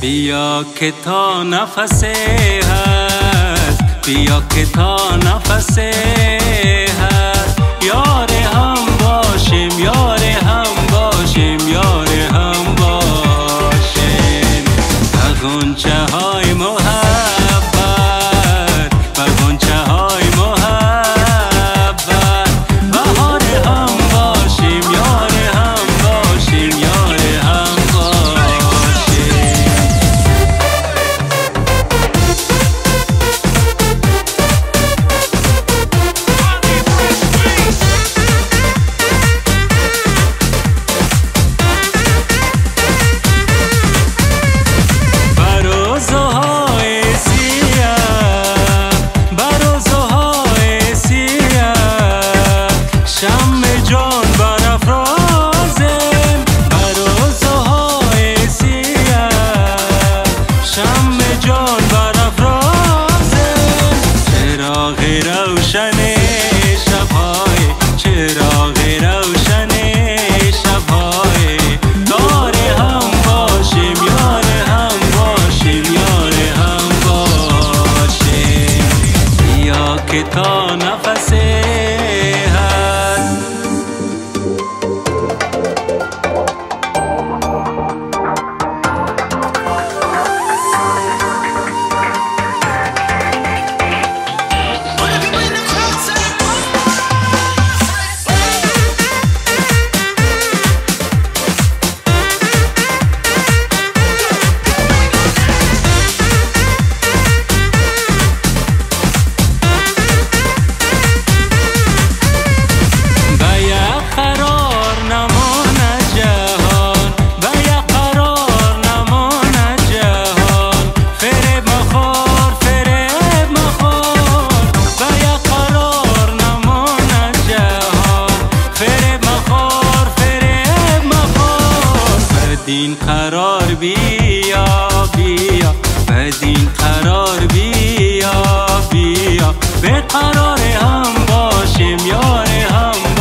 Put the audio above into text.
بیا که تا نفس هست، بیا که تا نفس هست، یار هم باشیم، یار هم باشیم، یار هم باشیم. غنچه های محبت، غنچه های محبت، بهار هم باشیم، یار هم باشیم، یار هم باشیم. چراغ روشن شب‌های یار هم باشیم، یار هم باشیم، یار هم باشیم. بیا که تا نفس هست. بدین قرار بیا بیا، بدین قرار بیا بیا، به قرار هم باشیم، یار هم